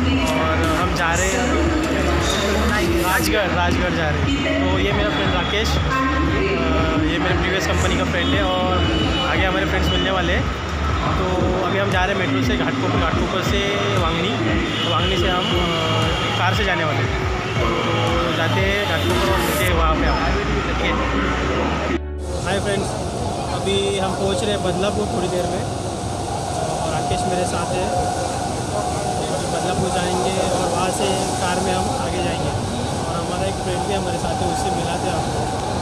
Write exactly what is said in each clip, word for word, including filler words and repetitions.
और हम जा रहे हैं राजगढ़ राजगढ़ जा रहे हैं। तो ये मेरा फ्रेंड राकेश, ये मेरे प्रीवियस कंपनी का फ्रेंड है और आगे हमारे फ्रेंड्स मिलने वाले हैं। तो अभी हम जा रहे हैं मेट्रो से घाटकोपर, घाटकोपर से वांगनी, तो वांगनी से हम कार से जाने वाले हैं। तो जाते हैं घाटकोपर और मिलते हैं वहाँ पे आप। ठीक है, हाय फ्रेंड्स, अभी हम पहुँच रहे हैं बदलापुर थोड़ी देर में और राकेश मेरे साथ है। बदलापुर जाएंगे और वहाँ से कार में हम आगे जाएंगे और हमारा एक फ्रेंड भी हमारे साथ है, उससे मिलाते हैं आपको।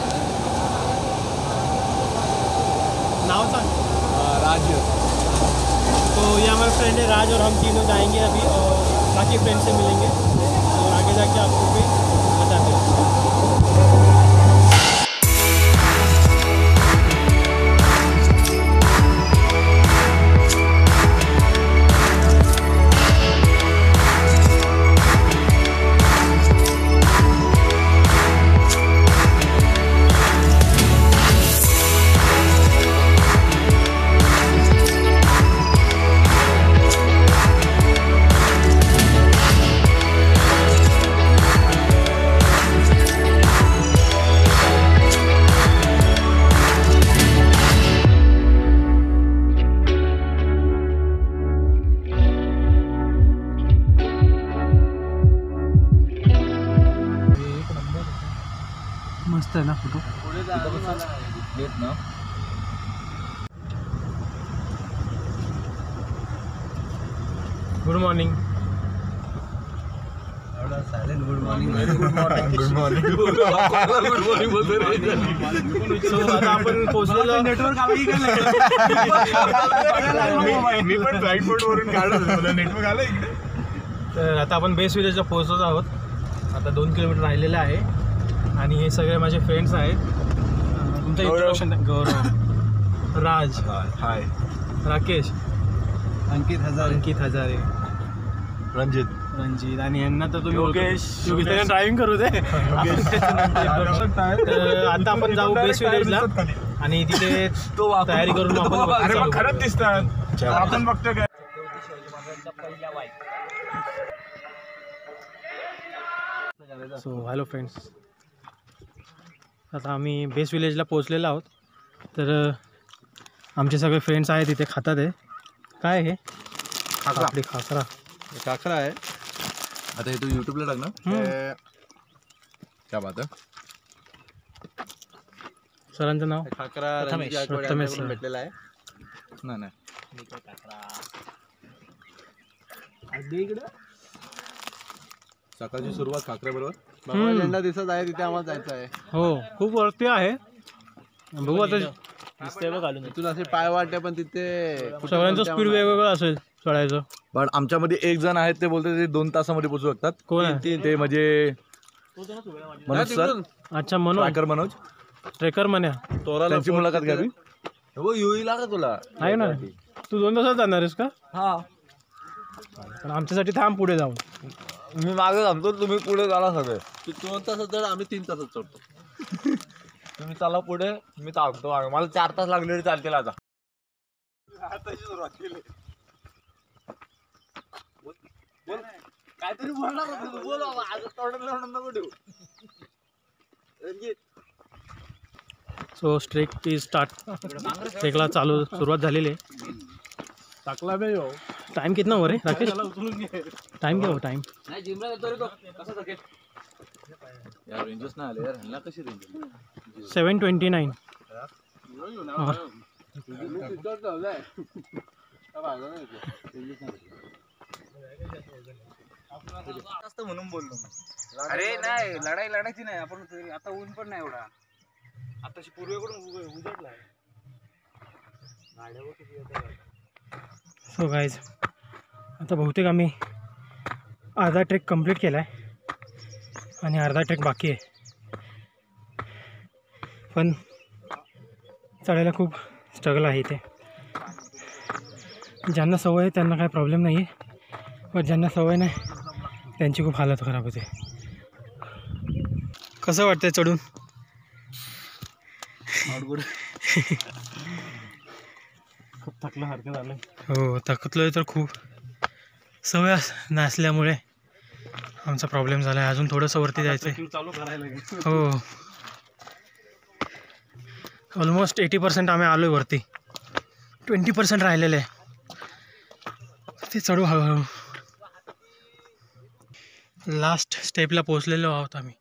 नाम सांग राज। तो ये हमारा फ्रेंड है राज और हम तीनों जाएंगे अभी और बाकी फ्रेंड से मिलेंगे और आगे जाके आपको भी बताते हैं। मस्त है ना photo. Good morning. Silent good morning good morning good morning good morning बोलते रहे। सो आता आपण पोहोचलेलो नेटवर्क आलं की काय मी पण ब्राईटबोर्ड वरून काढलं मला नेटवर्क आलं इकडे। तर आता आपण बेस विलेजला पोहोचत आहोत। आता दोन किलोमीटर राहिलेलं आहे आणि हे सगळे माझे फ्रेंड्स आहेत। तुमचं इंट्रोडक्शन गौरव, राज, हाय, राकेश, अंकित हजारे, अंकित हजारे, रंजित रंजित आणि यांना तर तुम्ही योगेश योगेश ड्रायव्हिंग करू दे। आता आपण जाऊ बेस विलेजला आणि तिथे तयारी करून आपण खरंच दिसतात आपण बघतो काय। सो हॅलो फ्रेंड्स, आता आम्ही बेस विलेजला पोहोचलेलो आहोत। तर आमचे सगळे फ्रेंड्स आहेत तिथे खातात आहे। काय हे खाकरा, आपली खाकरा खाकरा आहे। आता हे तू यूट्यूबला टाक ना, क्या बात आहे। सरांचं नाव खाकरा रमेश भेटलेला आहे ना ना इकडे। सकाळची सुरुवात खाकऱ्या बरोबर झेंडा दिसत आहे, तिथे आम्हाला जायचं आहे। हो, खूप वरती आहे, बघू आता दिसतंय बघ घालून तिथून असे पाय वाटते, पण तिथे सगळ्यांचं स्पीड वेगवेगळं असेल चढायचं। पण आमच्यामध्ये एक जण आहेत ते बोलते ते दोन तासामध्ये पोहोचू शकतात। कोण आहे ते म्हणजे मनोज सर। अच्छा, मनोज ट्रॅकर मनोज ट्रेकर म्हणे, त्यांची मुलाखत घ्यावी। हो येईल का तुला आहे ना, तू दोन तासात जाणार आहेस का? हा, पण आमच्यासाठी थांब पुढे जाऊन। मी मागे थांबतो, तुम्ही पुढे झाला सगळे। दोन तासात चढ, आम्ही तीन तासात चढतो। तुम्ही चला पुढे, मी थांबतो। मला चार तास लागले चालतील आता। काहीतरी बोलणार बोल Ranjit. So trek is start, ट्रेकला चालू सुरुवात झालेली आहे। टाकला नाही हो, टाइम कितना हो रे राकेश? टाइम क्या हो टाइम? नाही जिमला जातो रे तो, कसा सकेल यार, रेंजस ना आले यार, ह्यांना कशी रेंज? सेवन ट्वेंटी नाइन। म्हणून बोललो अरे नाही, लढाई लढायची नाही आपण आता। ऊन पण नाही एवढा, आताशी पूर्वेकडून उजडला आहे। सो गाईज, आता बहुतेक आम्ही अर्धा ट्रेक कंप्लीट केला आहे आणि अर्धा ट्रेक बाकी आहे। पण चढायला खूप स्ट्रगल आहे इथे। ज्यांना सवय आहे त्यांना काही प्रॉब्लेम नाही आहे, पण ज्यांना सवय नाही त्यांची खूप हालत खराब होते। कसं वाटतंय चढून? खूप थकल्यासारखं झालं। हो, थकलोय तर खूप। सवय नसल्यामुळे आमचा प्रॉब्लेम झाला आहे. अजून थोडंसं वरती जायचं आहे. चालू करायला हो, ऑलमोस्ट एटी पर्सेंट आम्ही आलो आहे वरती. ट्वेंटी पर्सेंट राहिलेलं आहे, ते चढू हळूहळू. लास्ट स्टेपला पोचलेलो आहोत आम्ही.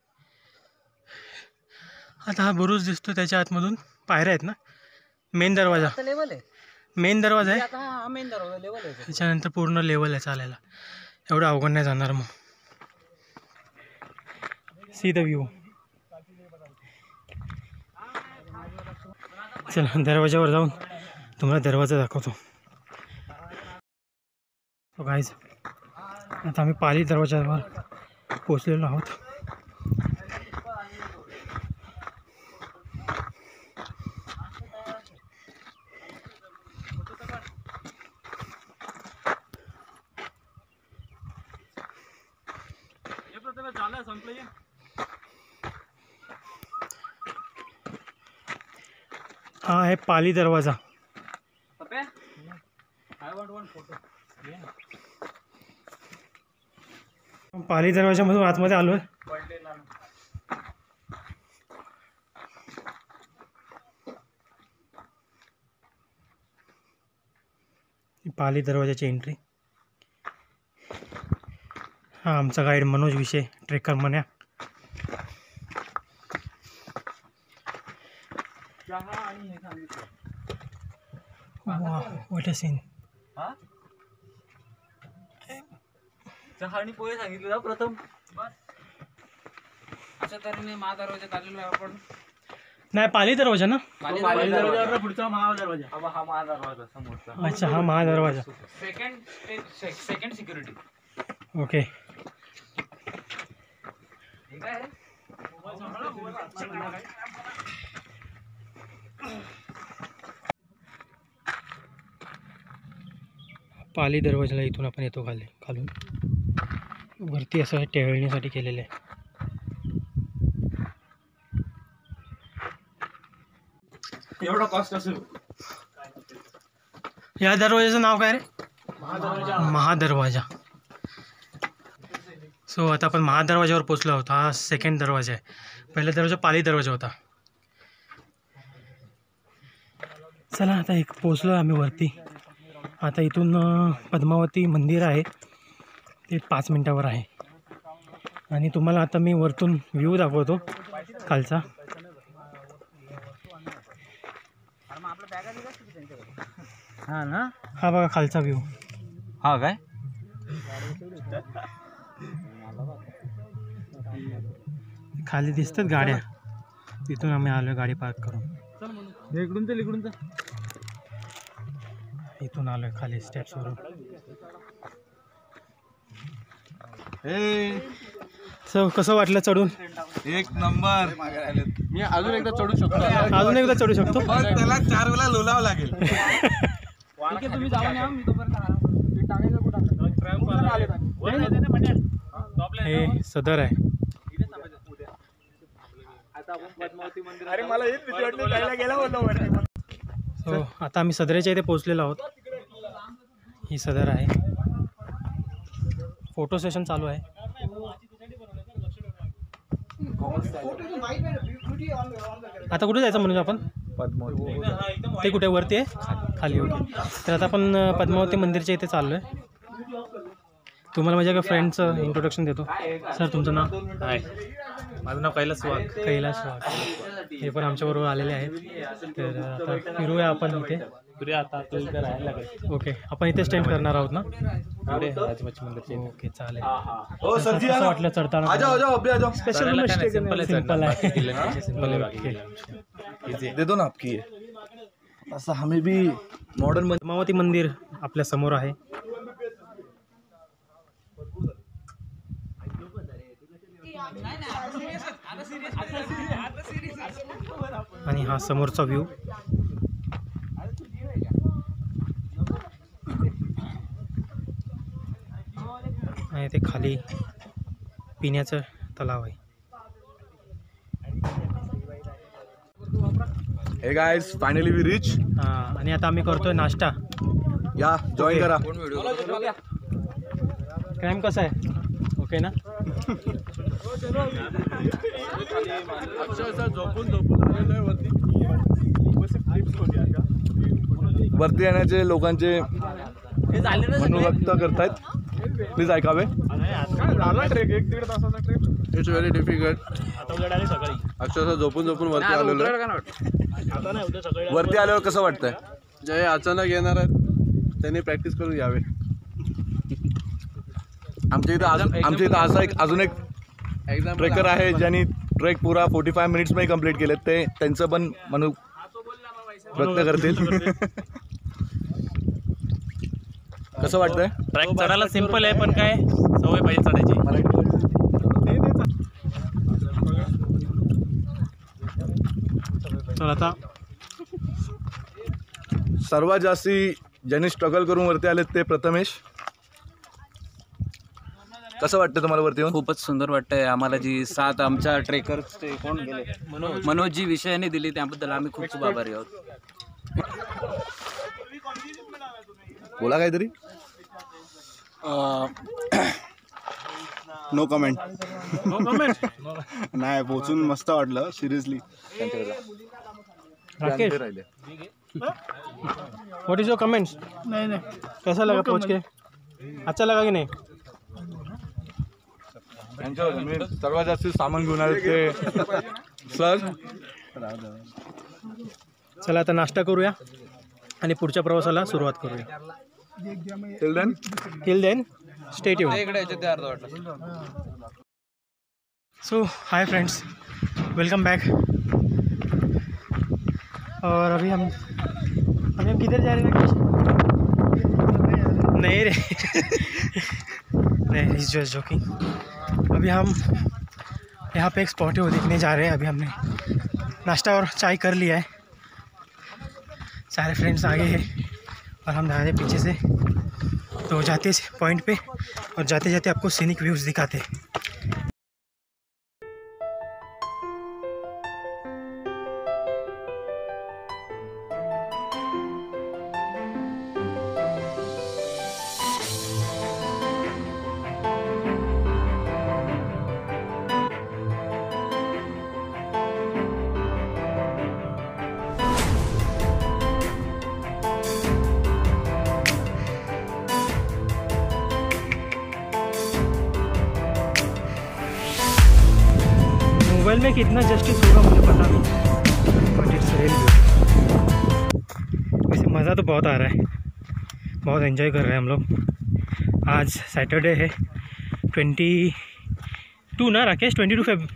आता हा बुरुज दिसतो, त्याच्या आतमधून पायऱ्या आहेत ना. मेन दरवाजा, लेवल आहे. मेन दरवाजा आहे. आता हा मेन दरवाजा लेवल आहे. त्याच्यानंतर पूर्ण लेवल आहे चालायला. एवढं अवघड नाही जाणार. मग सी द व्ह्यू. चला दरवाजावर जाऊन तुम्हाला दरवाजा दाखवतो. गाईज, आता आम्ही पाली दरवाजावर पोचलेलो आहोत. हा आहे पाली दरवाजा. पाली दरवाजामधून आतमध्ये आलोय. पाली दरवाजाची एंट्री. हा आमचा गाईड मनोज विषय, trekker Manya. What a scene. चहा आणि पोहे सांगितलं ना प्रथम. अशा तऱ्हेने महादरवाजात आलेलो आहे आपण. नाही, पाली दरवाजा ना. पाली दरवाजा पुढचा महादरवाजा. हा महादरवाजा समोरचा. अच्छा, हा महादरवाजा. Second second security. Okay. Pali दरवाजाला इथून आपण येतो खाली खालून. वरती असं टेळणीसाठी केलेलं आहे. एवढा कॉस्ट असेल. या दरवाजाचं नाव काय रे? महादरवाजा. सो आता आपण महादरवाजावर पोचलो आहोत. हा सेकंड दरवाजा आहे. पहिला दरवाजा पाली दरवाजा होता. चला आता एक पोचलो आम्ही वरती. आता इथून पद्मावती मंदिर आहे, ते पाच मिनटावर आहे. आणि तुम्हाला आता मी वरतून व्ह्यू दाखवतो खालचा. हा ना, हा बघा खालचा व्ह्यू. हा काय खाली दिसतात गाड्या. तिथून आम्ही आलो गाडी पार्क करून. इकडून तर इकडून तर इथून आलोय खाली स्टेप्सवरून. सो कसं वाटलं चढून? एक नंबर. मी अजून एकदा चढू शकतो. अजून एकदा चढू शकतो. त्याला चार वेळा लोलावं लागेल. तुम्ही जाऊन या, मी तोपर्यंत हे सदर आहे. अरे मला हेच भीती वाटली, जायला गेला बोललो. सो आता आम्ही सदरेच्या इथे पोहोचलेलो आहोत. ही सदर आहे. फोटो सेशन चालू आहे. आता कुठे जायचं म्हणून आपण? पद्मावती. ते कुठे वरती आहे? खाली. ओके. तर आता आपण पद्मावती मंदिरच्या इथे चाललो आहे. तुम्हाला माझ्या एका फ्रेंडचं इंट्रोडक्शन देतो. सर तुमचं नाव? हाय, माझं नाव कैलास वाघ. कैलास वाघ. हे पण आमच्याबरोबर आलेले आहेत. तर आता फिरूया आपण इथे. फिरूया आता. तू इथे राहायला लागेल. ओके, आपण इथे स्टेंड करणार आहोत ना? पुढे राजमच्छी मंदिर. ओके चालेल. हो सर जी, कसं वाटलं चढताना? आ जाओ जाओ, अभी आ जाओ. स्पेशल सिंपल आहे. सिंपल आहे. दे दो ना आपकी. असं हमें भी मॉडर्न. पद्मावती मंदिर आपल्या समोर आहे. आणि हा समोरचा व्ह्यू. आणि ते खाली पिण्याचं तलाव आहे. Hey guys, finally we reach. हा, आणि आता आम्ही करतोय नाश्ता. या जॉइन करा. क्रॅम कसा आहे? ओके ना? झोपून झोपून वरती येण्याचे लोकांचे म्हणून व्यक्त करतायत. प्लीज ऐकावे. ट्रेक एक दीड तासाचा ट्रेक. It's very difficult. आता उद्या डायरेक्ट सकाळी अक्षरशः झोपून झोपून वरती आलेलो आहे. आता नाही उद्या सकाळी वरती आल्यावर कसं वाटतंय? जे अचानक येणार आहेत त्यांनी प्रॅक्टिस करून यावे. आमच्या इथं अजून आमच्या इथं असा एक अजून एक ट्रेकर आहे ज्यांनी ट्रेक पुरा फोर्टी फाय मिनिट्समध्ये कंप्लीट केले. ते त्यांचं पण म्हणू व्यक्त करतील. कसं वाटतंय? ट्रॅक चढायला सिंपल आहे पण काय सवय पाहिजे चढायची. चल आता सर्वात जास्ती ज्यांनी स्ट्रगल करून वरती आलेत ते प्रथमेश. कसं वाटतं तुम्हाला वरती येऊन? खूपच सुंदर वाटतंय आम्हाला. जी साथ आमच्या ट्रेकर्स ते कोण गेले मनोज जी विषयाने दिली त्याबद्दल आम्ही खूप खूप आभारी आहोत. बोला काहीतरी. No comment. No comment. नाही पोचून मस्त वाटलं seriously. Rakesh what is your comments? नहीं नहीं कैसा लगा पहुंच के? अच्छा लगा की नाही? सर्वात जास्त सामान घेऊन आले ते सर. चला आता नाश्ता करूया आणि पुढच्या प्रवासाला सुरुवात करूया. Till then till then stay tuned. So hi friends, welcome back. और अभी हम अभी हम किधर जा रहे हैं? नहीं रे नहीं, इज जस्ट जोकिंग. अभी हम यहाँ पे एक स्पॉट है वो देखने जा रहे हैं. अभी हमने नाश्ता और चाय कर लिया है. सारे फ्रेंड्स आगे हैं और हम जा रहे हैं पीछे से. तो जाते पॉइंट पे और जाते जाते आपको सीनिक व्यूज़ दिखाते हैं. मोबाइल में कितना जस्टिस होगा मुझे पता नहीं, बट इट्स रियल ब्यूटीफुल. वैसे मज़ा तो बहुत आ रहा है, बहुत एंजॉय कर रहे हैं हम लोग. आज सैटरडे है, ट्वेंटी टू ना राकेश? Twenty two Feb.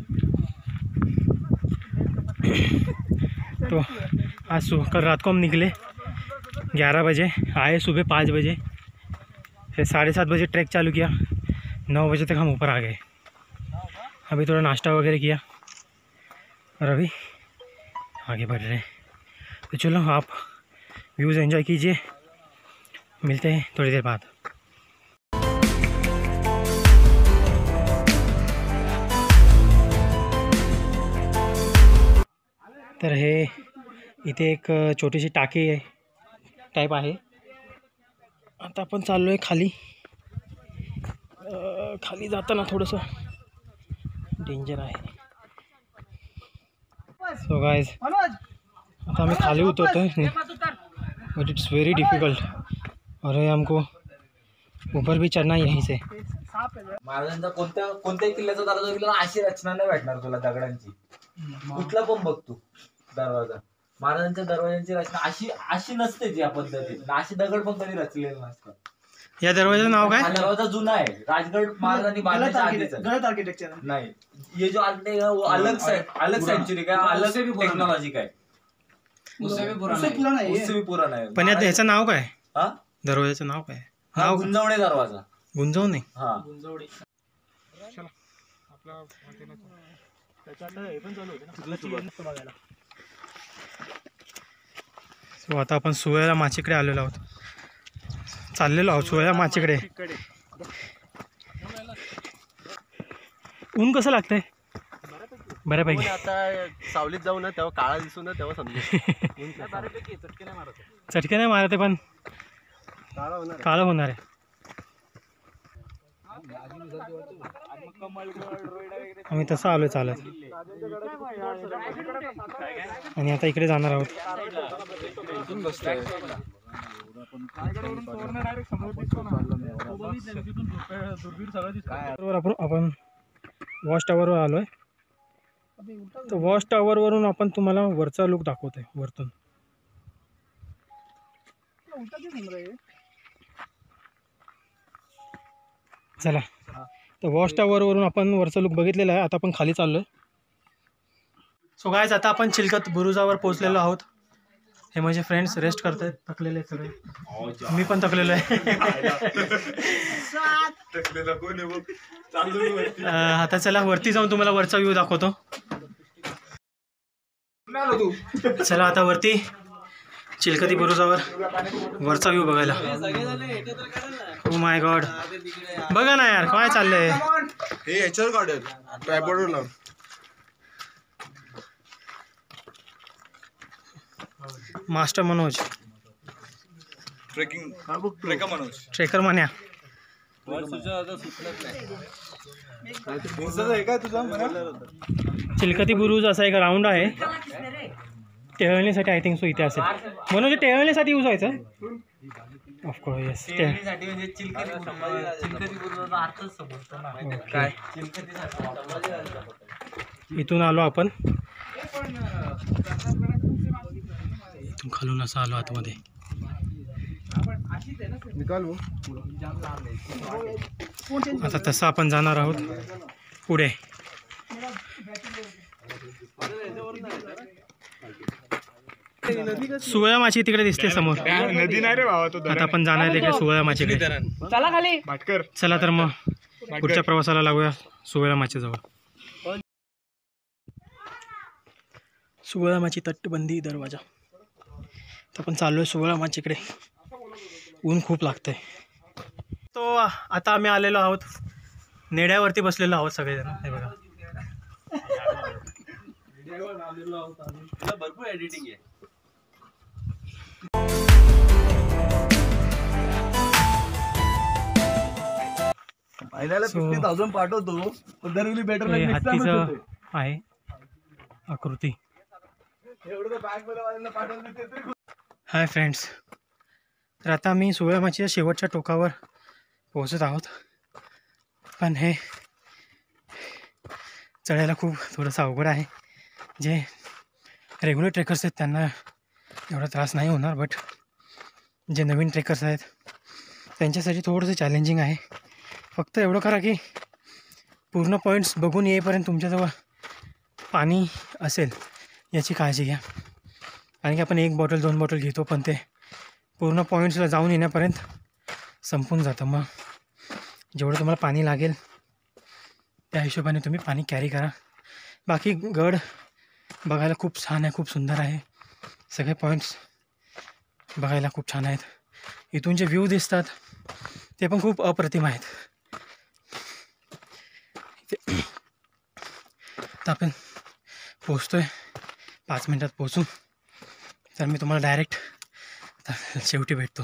तो आज सुबह कल रात को हम निकले ग्यारह बजे, आए सुबह पाँच बजे, फिर साढ़े सात बजे ट्रैक चालू किया, नौ बजे तक हम ऊपर आ गए. अभी थोड़ा नाश्ता वगैरह किया और अभी आगे बढ़ रहे हैं. तो चलो आप व्यूज़ एंजॉय कीजिए, मिलते हैं थोड़ी देर बाद. तर हे इथे एक छोटीशी टाकी आहे टाईप आहे. आता आपण चाललो आहे खाली. खाली जाताना थोडंसं डेंजर आहे. सो गाइस आता आम्ही खाली उतरतो आहे, बट इट्स वेरी डिफिकल्ट और हमको ऊपर भी चढ़ना यहीं से. महाराजांचा कोणत्या कोणत्याही किल्ल्याचा दरवाजा गेला अशी रचना नाही भेटणार तुला दगडांची. कुठला पण बघ तू दरवाजा, महाराजांच्या दरवाजांची रचना अशी अशी नसते जी या पद्धतीने. अशी दगड पण कधी रचलेले नसतात. या दरवाजाचं नाव काय? हा दरवाजा जुना आहे, राजगड महाराजांनी बांधण्याच्या आधीचा. गलत आर्किटेक्चर नाही, ये जो आर्किटेक्ट है वो अलग से अलग सेंचुरी का अलग से भी टेक्नोलॉजी का है. उससे भी पुराना है, उससे भी पुराना है. पण यात ह्याचं नाव काय? हा दरवाजाचं नाव काय? हा नाव गुंजवणे दरवाजा. गुंजवणे. हा सो आता आपण सुवळ्या माचीकडे आलेलो आहोत, चाललेलो आहोत सुवळ्या माचीकडे. ऊन कसं लागतंय? बऱ्यापैकी. आता सावलीत जाऊ ना तेव्हा काळा दिसू ना तेव्हा समजेल. चटके नाही मारते पण काळं होणार आहे. आम्ही तसं आलो चालत आणि आता इकडे जाणार आहोत. बरोबर आपण वॉच टॉवरवर आलोय. तर वॉच टॉवरवरून आपण तुम्हाला वरचा लुक दाखवतोय वरतून. चला, तर वॉच टॉवरवरून आपण वरचा लुक बघितलेला आहे. आता आपण खाली चाललोय. सो गाइस, आता आपण चिलखत बुरुजावर पोहोचलेलो आहोत. हे माझे फ्रेंड्स रेस्ट करतायत, थकलेले आहेत सगळे. मी पण थकलेलो आहे. आता चला वरती जाऊन तुम्हाला वरचा व्ह्यू दाखवतो. चला आता वरती चिलखती बुरुजावर वरचा व्ह्यू बघायला. ओ माय गॉड, बघा ना यार काय चाललंय. हे याच्यावर काढेल ट्रायपॉडवर लाव. Master Manoj, trekking trekker Manoj, trekker Manya. चिलखती बुरुज असा एक राऊंड आहे. टेहळणीसाठी आय थिंक सो इथे असेल. मनोज टेहळणीसाठी यूज व्हायचं. Of course yes. टेहळणीसाठी म्हणजे चिलखती चिलखती बुरुजाचा अर्थच समजतो ना. काय चिलखतीसाठी इथून आलो आपण. इथून खालून असं आलो आतमध्ये. आता तसं आपण जाणार आहोत पुढे. सुवळा माची तिकडे दिसते समोर. नदी नाही रे बाबा तो. आता आपण जाणार तिकडे सुवळा माचीकडे. चला खाली. चला तर मग पुढच्या प्रवासाला लागूया सुवळा माचीजवळ. सुवळा माची तटबंदी दरवाजा. तर आपण चाललोय सुवळा माचीकडे. ऊन खूप लागतंय. तो आता आम्ही आलेलो आहोत नेड्यावरती बसलेलो आहोत सगळेजण. हे बघा भरपूर एडिटिंग आहे. फिफ्टी थाउजंड पाठवतो. हे हत्तीचं आहे आकृती. हाय फ्रेंड्स, तर आता आम्ही सुवळा माचीच्या शेवटच्या टोकावर पोहोचत आहोत. पण हे चढायला खूप थोडंसं अवघड आहे. जे रेग्युलर ट्रेकर्स आहेत त्यांना एवढा त्रास नाही होणार, बट जे नवीन ट्रेकर्स आहेत त्यांच्यासाठी थोडंसं चॅलेंजिंग आहे. फक्त एवढं करा की पूर्ण पॉईंट्स बघून येईपर्यंत तुमच्याजवळ पाणी असेल याची काळजी घ्या. कारण की आपण एक बॉटल दोन बॉटल घेतो पण ते पूर्ण पॉईंट्सला जाऊन येण्यापर्यंत संपून जातं. मग जेवढं तुम्हाला पाणी लागेल त्या हिशोबाने तुम्ही पाणी कॅरी करा. बाकी गड बघायला खूप छान आहे, खूप सुंदर आहे. सगळे पॉईंट्स बघायला खूप छान आहेत. इथून जे व्ह्यू दिसतात ते पण खूप अप्रतिम आहेत. तर आपण पोचतो आहे, पाच मिनटात पोचू. तर मी तुम्हाला डायरेक्ट शेवटी भेटतो.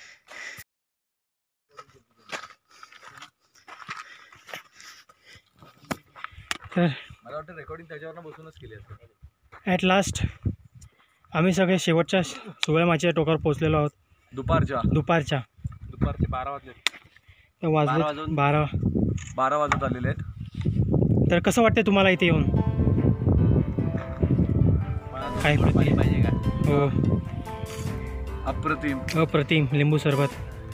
तर मला वाटतं रेकॉर्डिंग त्याच्यावर बसूनच केली असते. ॲट लास्ट आम्ही सगळे शेवटच्या सुवळा माचीच्या टोकावर पोचलेलो आहोत. दुपारच्या दुपारच्या दुपारचे बारा वाजले. तर वाजले बारा बारा वाजत आलेले आहेत. तर कसं वाटतं तुम्हाला इथे येऊन? काय पाहिजे का? हो, अप्रतिम अप्रतिम. लिंबू सरबत,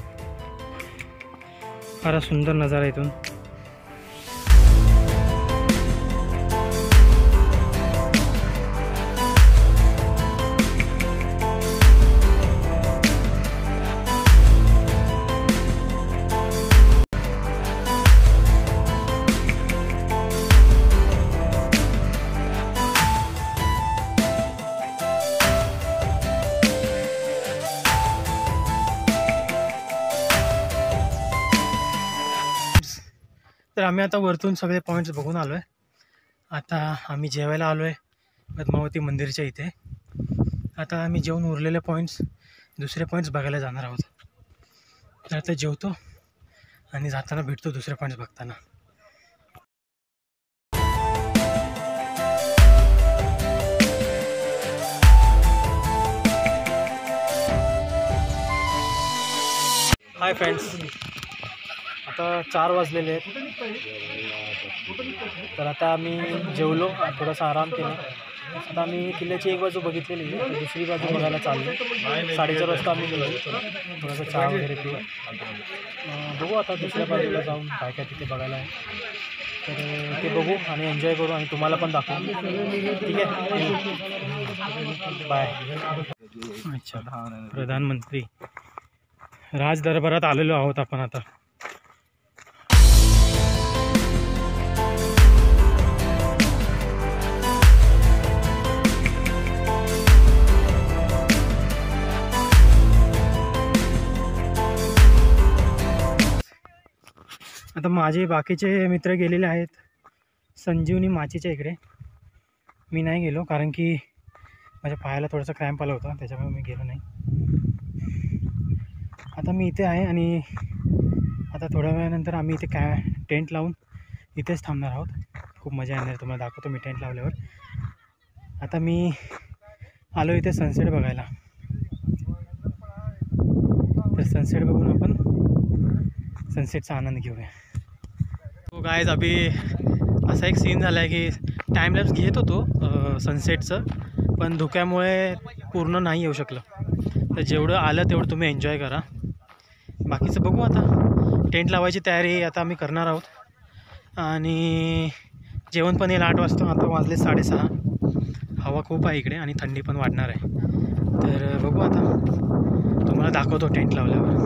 फारच सुंदर नजारा इथून. तर आम्ही आता वरतून सगळे पॉईंट्स बघून आलो आहे. आता आम्ही जेवायला आलो आहे पद्मावती मंदिरच्या इथे. आता आम्ही जेवून उरलेले पॉईंट्स दुसरे पॉईंट्स बघायला जाणार आहोत. तर आता जेवतो आणि जाताना भेटतो दुसरे पॉईंट्स बघताना. हाय फ्रेंड्स, आता चार वाजलेले आहेत. तर आता आम्ही जेवलो, थोडासा आराम केला. आता आम्ही किल्ल्याची एक बाजू बघितलेली आहे, दुसरी बाजू बघायला चाललो. साडेचार वाजता आम्ही गेलो. थोडासा चहा वगैरे पिऊ. बघू आता दुसऱ्या बाजूला जाऊन काय काय तिथे बघायला आहे. तर ते बघू आणि एन्जॉय करू आणि तुम्हाला पण दाखवू. ठीक आहे, बाय. अच्छा, प्रधानमंत्री राज दरबारात आलेलो आहोत आपण आता. आता माझे बाकीचे मित्र गेलेले आहेत संजीवनी माचीच्या इकडे. मी नाही गेलो कारण की माझ्या पायाला थोडासा क्रॅम्प आला होता, त्याच्यामुळे मी गेलो नाही. आता मी इथे आहे आणि आता थोड्या वेळानंतर आम्ही इथे काय टेंट लावून इथेच थांबणार आहोत. खूप मजा येणार, तुम्हाला दाखवतो मी टेंट लावल्यावर. आता मी आलो इथे सनसेट बघायला. तर सनसेट बघून आपण सनसेटचा आनंद घेऊया. तो गायज अभि असा एक सीन झाला आहे की टाईमलॅप्स घेत होतो सनसेटचं, पण धुक्यामुळे पूर्ण नाही येऊ शकलं. तर जेवढं आलं तेवढं तुम्ही एन्जॉय करा. बाकीचं बघू आता. टेंट लावायची तयारी आता आम्ही करणार आहोत आणि जेवण पण येईल आठ वाजता. आता वाजले साडेसहा. हवा खूप आहे इकडे आणि थंडी पण वाढणार आहे. तर बघू आता, तुम्हाला दाखवतो टेंट लावल्यावर.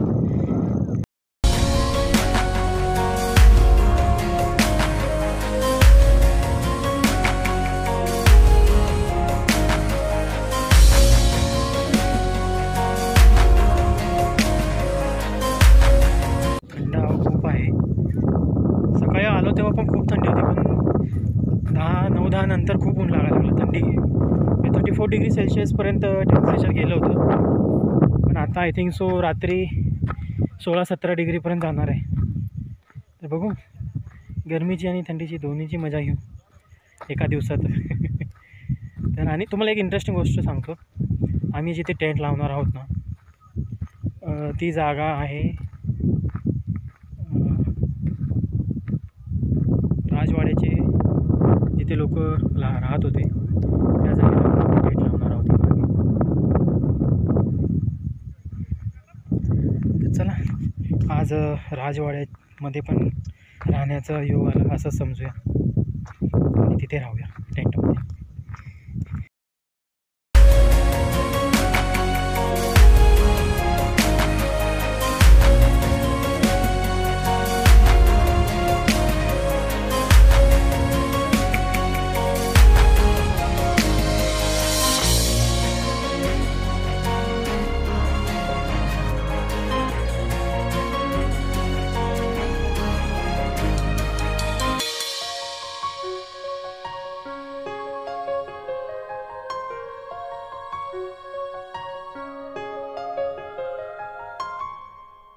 सकाळी आलो तेव्हा पण खूप थंडी होती, पण दहा नऊ दहा नंतर खूप ऊन लागायला लागलं. थंडी थर्टी फोर डिग्री सेल्सिअसपर्यंत टेम्परेचर गेलं होतं, पण आता आय थिंक सो रात्री सोळा सतरा डिग्रीपर्यंत जाणार आहे. तर बघू, गरमीची आणि थंडीची दोन्हीची मजा घेऊ एका दिवसात. तर आणि तुम्हाला एक इंटरेस्टिंग गोष्ट सांगतो. आम्ही जिथे टेंट लावणार आहोत ना, ती जागा आहे राजवाड्याचे, जिथे लोक ला राहत होते त्या जागेला टेंट लावणार आहोत. तर चला, आज राजवाड्यामध्ये पण राहण्याचा योग आला असं समजूया आणि तिथे राहूया.